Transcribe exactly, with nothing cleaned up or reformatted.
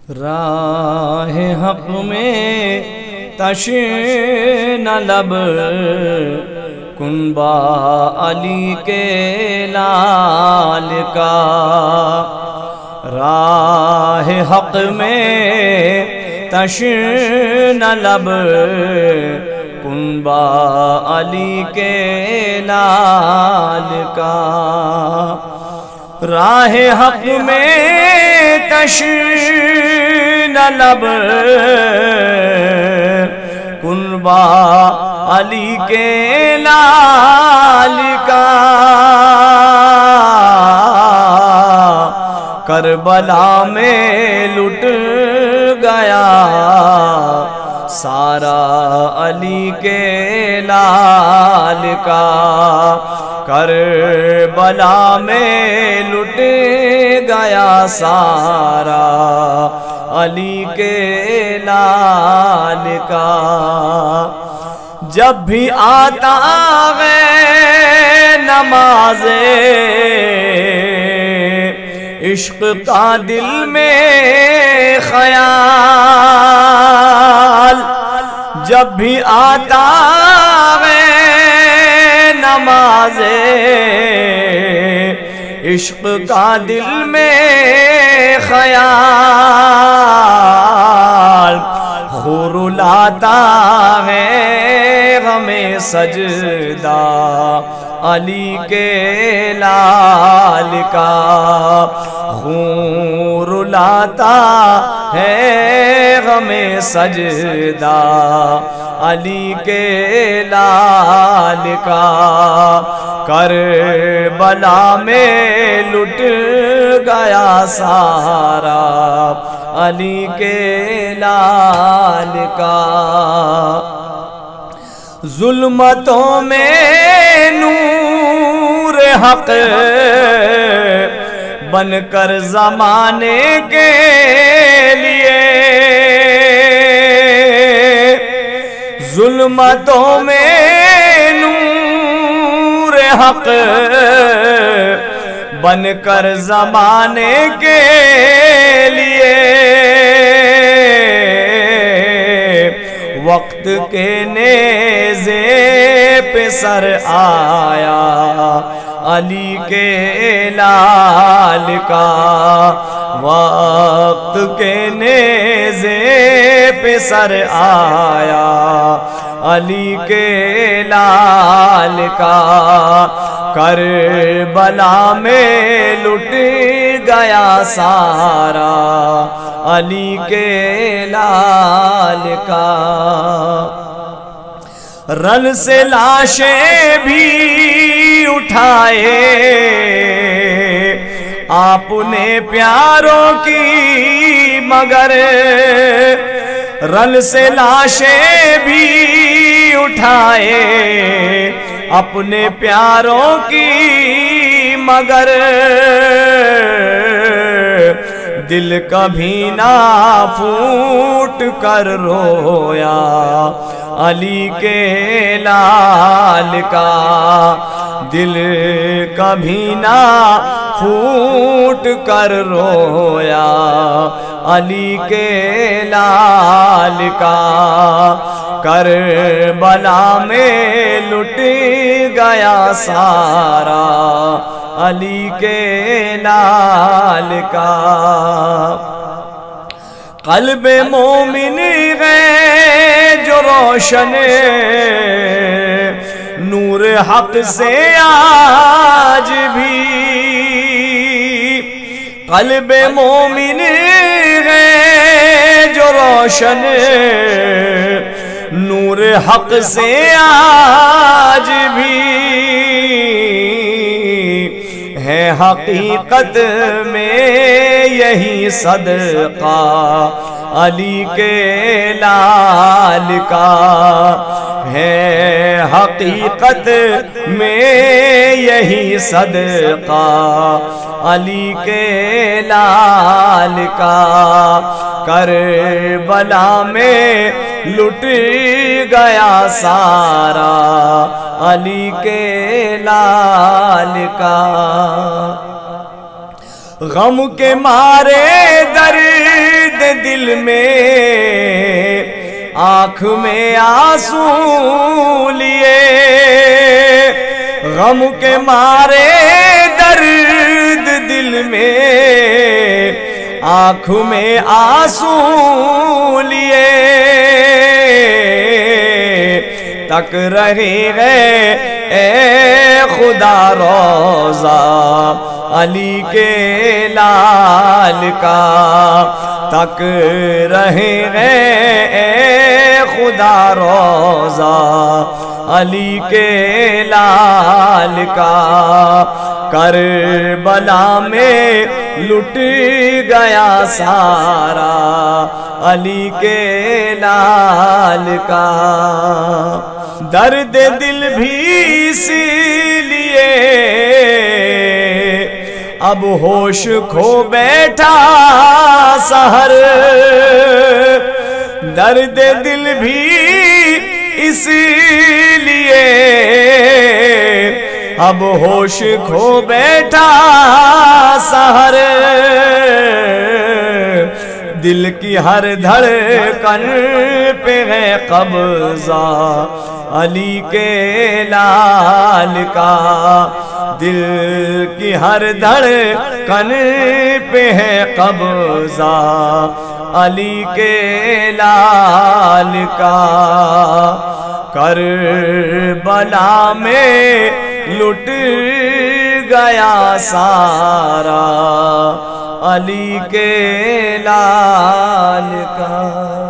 راہ حق میں تشن لب کنبا علی کے لال کا، راہ حق میں تشن لب کنبا علی کے لال کا، راہ حق میں تشن لب کنبا علی کے لال کا، کربلا میں لٹ گیا سارا علی کے لال کا، کربلا میں لٹ گیا سارا علی کے لال کا، جب بھی آتا ہے نماز عشق کا دل میں خیال، جب بھی آتا ہے نماز عشق کا دل میں خیال، خور لاتا ہے ہمیں سجدہ علی کے لال کا، خور لاتا ہے ہمیں سجدہ علی کے لال کا، کربلا میں لٹ گیا سارا علی کے لال کا، ظلمتوں میں نور حق بن کر زمانے کے لیے، ظلمتوں میں نور حق بن کر زمانے کے لیے، وقت کے نیزے پہ سر آیا علی کے لال کا، وقت کے نیزے پہ سر آیا علی کے لال کا، کربلا میں لٹ گیا سارا علی کے لال کا، رن سے لاشیں بھی اٹھائے آپ نے پیاروں کی، مگر رن سے لاشیں بھی اٹھائے اپنے پیاروں کی، مگر دل کبھی نہ پھوٹ کر رویا علی کے لال کا، دل کبھی نہ پھوٹ کر رویا علی کے لال کا، کربلا میں لٹ گیا سارا علی کے لال کا، قلب مومن ہے جو روشن نور حق سے آج بھی، قلب مومن ہے جو روشن نور حق سے آج بھی، ہے حقیقت میں یہی صدقہ علی کے لال کا، ہے حقیقت میں یہی صدقہ علی کے لال کا، کربلا میں لٹ گیا سارا علی کے لال کا، غم کے مارے درد دل میں آنکھ میں آنسو لیے، غم کے مارے درد دل میں آنکھ میں آنسو لیے، تک رہے ہے اے خدا روضہ علی کے لال کا، تک رہے ہے اے خدا روضہ علی کے لال کا، کربلا میں لٹ گیا سارا علی کے لال کا، درد دل بھی اسی لیے اب ہوش کھو بیٹھا سحر، درد دل بھی اسی لیے اب ہوش کھو بیٹھا سحر، دل کی ہر دھڑکن پہ ہے قبضہ علی کے لال کا، دل کی ہر دھڑکن پہ ہے قبضہ علی کے لال کا، کربلا میں لٹ گیا سارا علی کے لال کا۔